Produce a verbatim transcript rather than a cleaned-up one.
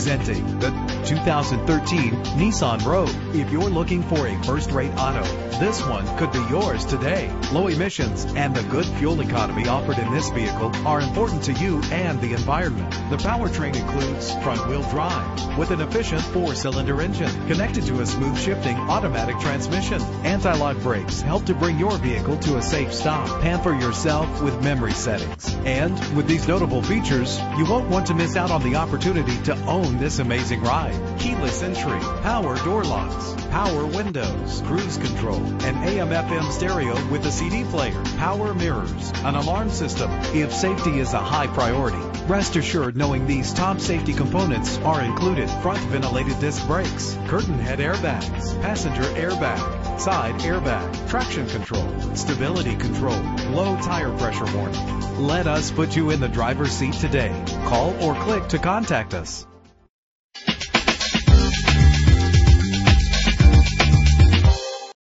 Presenting the two thousand thirteen Nissan Rogue. If you're looking for a first-rate auto, this one could be yours today. Low emissions and the good fuel economy offered in this vehicle are important to you and the environment. The powertrain includes front-wheel drive with an efficient four-cylinder engine connected to a smooth shifting automatic transmission. Anti-lock brakes help to bring your vehicle to a safe stop. Pamper yourself with memory settings. And with these notable features, you won't want to miss out on the opportunity to own this amazing ride. Keyless entry, power door locks, power windows, cruise control, an A M F M stereo with a C D player, power mirrors, an alarm system. If safety is a high priority, rest assured knowing these top safety components are included: front ventilated disc brakes, curtain head airbags, passenger airbag, side airbag, traction control, stability control, low tire pressure warning. Let us put you in the driver's seat today. Call or click to contact us.